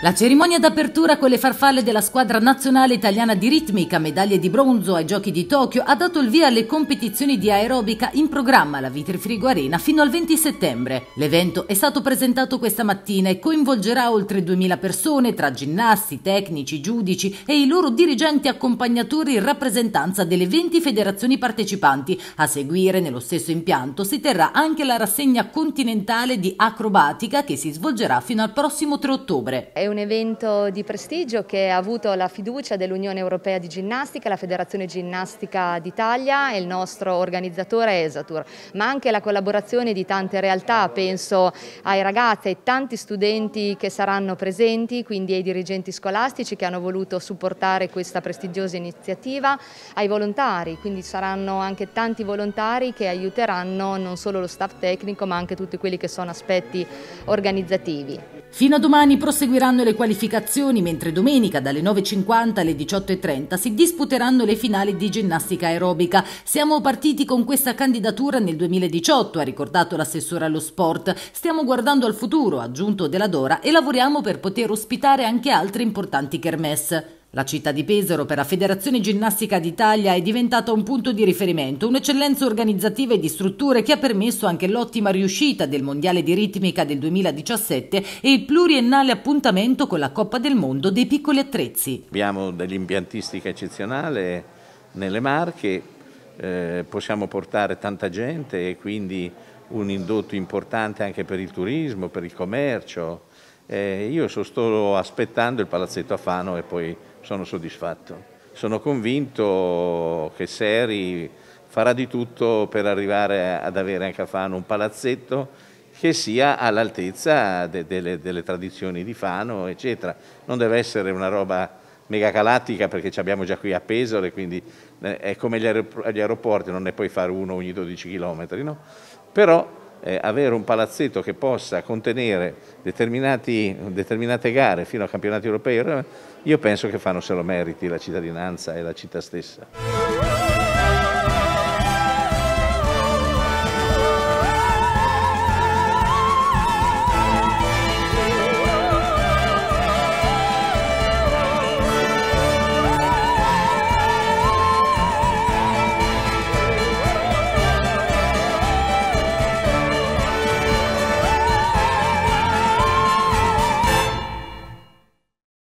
La cerimonia d'apertura con le farfalle della squadra nazionale italiana di ritmica, medaglie di bronzo ai Giochi di Tokyo, ha dato il via alle competizioni di aerobica in programma alla Vitrifrigo Arena fino al 20 settembre. L'evento è stato presentato questa mattina e coinvolgerà oltre 2000 persone tra ginnasti, tecnici, giudici e i loro dirigenti accompagnatori in rappresentanza delle 20 federazioni partecipanti. A seguire, nello stesso impianto, si terrà anche la rassegna continentale di acrobatica che si svolgerà fino al prossimo 3 ottobre. È un evento di prestigio che ha avuto la fiducia dell'Unione Europea di Ginnastica, la Federazione Ginnastica d'Italia e il nostro organizzatore Esatur, ma anche la collaborazione di tante realtà, penso ai ragazzi, ai tanti studenti che saranno presenti, quindi ai dirigenti scolastici che hanno voluto supportare questa prestigiosa iniziativa, ai volontari, quindi saranno anche tanti volontari che aiuteranno non solo lo staff tecnico ma anche tutti quelli che sono aspetti organizzativi. Fino a domani proseguiranno le qualificazioni, mentre domenica dalle 9:50 alle 18:30 si disputeranno le finali di ginnastica aerobica. Siamo partiti con questa candidatura nel 2018, ha ricordato l'assessore allo sport. Stiamo guardando al futuro, ha aggiunto Della Dora, e lavoriamo per poter ospitare anche altre importanti kermesse. La città di Pesaro per la Federazione Ginnastica d'Italia è diventata un punto di riferimento, un'eccellenza organizzativa e di strutture che ha permesso anche l'ottima riuscita del Mondiale di Ritmica del 2017 e il pluriennale appuntamento con la Coppa del Mondo dei piccoli attrezzi. Abbiamo dell'impiantistica eccezionale nelle Marche, possiamo portare tanta gente e quindi un indotto importante anche per il turismo, per il commercio. Io sto aspettando il palazzetto a Fano e poi sono soddisfatto. Sono convinto che Seri farà di tutto per arrivare ad avere anche a Fano un palazzetto che sia all'altezza delle tradizioni di Fano, eccetera. Non deve essere una roba mega galattica perché ci abbiamo già qui a Pesaro e quindi è come gli aeroporti, non ne puoi fare uno ogni 12 km, no? Però avere un palazzetto che possa contenere determinate gare fino a campionati europei, io penso che Fano se lo meriti la cittadinanza e la città stessa.